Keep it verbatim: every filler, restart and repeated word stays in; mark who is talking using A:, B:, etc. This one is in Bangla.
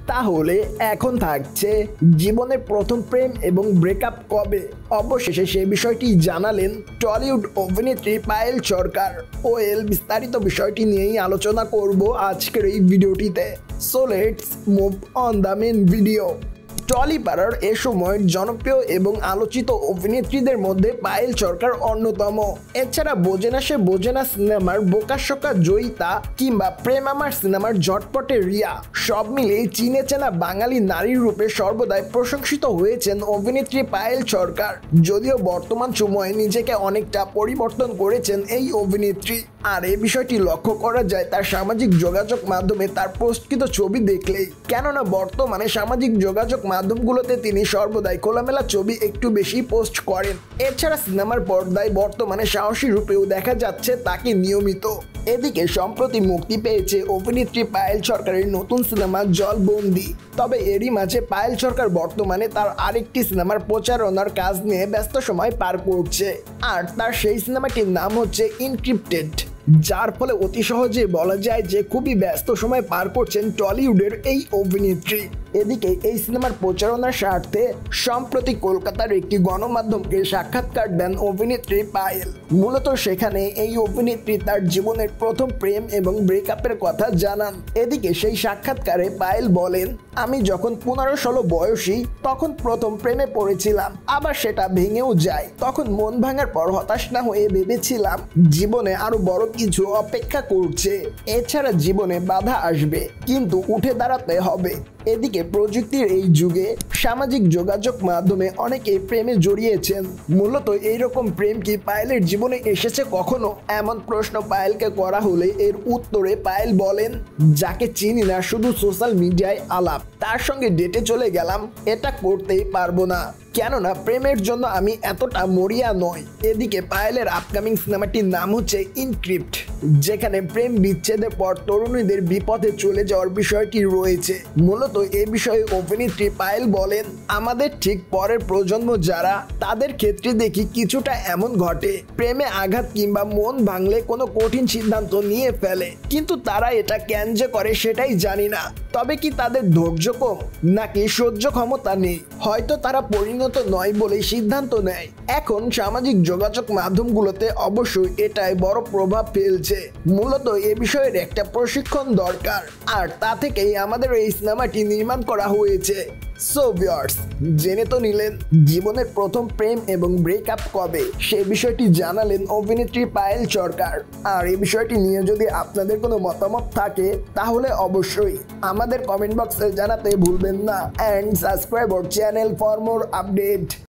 A: তাহলে এখন থাকছে জীবনের প্রথম প্রেম এবং ব্রেকআপ কবে। অবশেষে সে বিষয়টি জানালেন টলিউড অভিনেত্রী পায়েল সরকার। ওয়েল বিস্তারিত বিষয়টি নিয়েই আলোচনা করব আজকের এই ভিডিওটিতে। So let's move on the main video. টলিপাড়ার এ সময়ের জনপ্রিয় এবং আলোচিত অভিনেত্রীদের মধ্যে পায়েল সরকার অন্যতম। এছাড়া বোঝে না সে বোঝে না সিনেমার বোকাশোকা জয়িতা কিংবা প্রেম আমার সিনেমার ঝটপটে রিয়া, সব মিলিয়ে চিনে চেনা বাঙালি নারীর রূপে সর্বদাই প্রশংসিত হয়েছেন অভিনেত্রী পায়েল সরকার। যদিও বর্তমান সময়ে নিজেকে অনেকটা পরিবর্তন করেছেন এই অভিনেত্রী। আর এই বিষয়টি লক্ষ্য করা যায় তার সামাজিক যোগাযোগ মাধ্যমে তার পোস্টকৃত ছবি দেখলেই। কেননা বর্তমানে সামাজিক যোগাযোগ মাধ্যমগুলোতে তিনি সর্বদাই খোলামেলা ছবি একটু বেশি পোস্ট করেন। এছাড়া সিনেমার পর্দায় বর্তমানে সাহসী রূপেও দেখা যাচ্ছে তাকে নিয়মিত। এদিকে সম্প্রতি মুক্তি পেয়েছে অভিনেত্রী পায়েল সরকারের নতুন সিনেমা জলবন্দি। তবে এরই মাঝে পায়েল সরকার বর্তমানে তার আরেকটি সিনেমার প্রচারণার কাজ নিয়ে ব্যস্ত সময় পার করছে। আর তার সেই সিনেমাটির নাম হচ্ছে ইনক্রিপ্টেড, যার ফলে অতি সহজে বলা যায় যে খুবই ব্যস্ত সময় পার করছেন টলিউডের এই অভিনেত্রী। এদিকে এই সিনেমার প্রচারণার স্বার্থে সম্প্রতি কলকাতার একটি গণমাধ্যমকে সাক্ষাৎকার দেন অভিনেত্রী পায়েল। মূলত সেখানে এই অভিনেত্রী তার জীবনের প্রথম প্রেম এবং ব্রেকআপের কথা জানান। এদিকে সেই সাক্ষাৎকারে পায়েল বলেন, আমি যখন পনেরো ষোলো বয়সী তখন প্রথম প্রেমে পড়েছিলাম, আবার সেটা ভেঙেও যায়। তখন মন ভাঙার পর হতাশ না হয়ে ভেবেছিলাম জীবনে আরো বড় কিছু অপেক্ষা করছে। এছাড়া জীবনে বাধা আসবে, কিন্তু উঠে দাঁড়াতে হবে। এদিকে প্রযুক্তির এই যুগে সামাজিক যোগাযোগ মাধ্যমে অনেকে প্রেমে জড়িয়েছেন। মূলত এইরকম প্রেম কি পায়েলের জীবনে এসেছে কখনো? এমন প্রশ্ন পায়েলকে করা হলে এর উত্তরে পায়েল বলেন, যাকে চিনি না, শুধু সোশ্যাল মিডিয়ায় আলাপ, তার সঙ্গে ডেটে চলে গেলাম, এটা করতেই পারবো না, কেননা প্রেমের জন্য আমি এতটা মরিয়া নই। এদিকে পায়েলের আপকামিং সিনেমাটির নাম হচ্ছে ইনক্রিপ্ট, যেখানে প্রেম বিচ্ছেদের পর তরুণীদের বিপথে চলে যাওয়ার বিষয়টি রয়েছে। মূলত এ বিষয়ে অভিনেত্রী পায়েল বলেন, আমাদের ঠিক পরের প্রজন্ম যারা, তাদের ক্ষেত্রে দেখি কিছুটা এমন ঘটে, প্রেমে আঘাত কিংবা মন ভাঙলে কোনো কঠিন সিদ্ধান্ত নিয়ে ফেলে, কিন্তু তারা এটা কেন যে করে সেটাই জানি না। তবে কি তাদের ধৈর্য কম, নাকি সহ্য ক্ষমতা নেই? হয়তো তারা পরিণত নয় বলেই সিদ্ধান্ত নেয়। এখন সামাজিক যোগাযোগ মাধ্যমগুলোতে অবশ্যই এটাই বড় প্রভাব ফেলছে। মূলত এ বিষয়ের একটা প্রশিক্ষণ দরকার, আর তা থেকেই আমাদের এই সিনেমাটি নির্মাণ করা হয়েছে। সো ভিউয়ার্স, জেনে তো নিলেন জীবনের প্রথম প্রেম এবং ব্রেকআপ কবে, সেই বিষয়টি জানালেন অভিনেত্রী পায়েল সরকার। আর এই বিষয়টি নিয়ে যদি আপনাদের কোনো মতামত থাকে তাহলে অবশ্যই আমাদের কমেন্ট বক্সে জানাতে ভুলবেন না। And subscribe our channel for more update.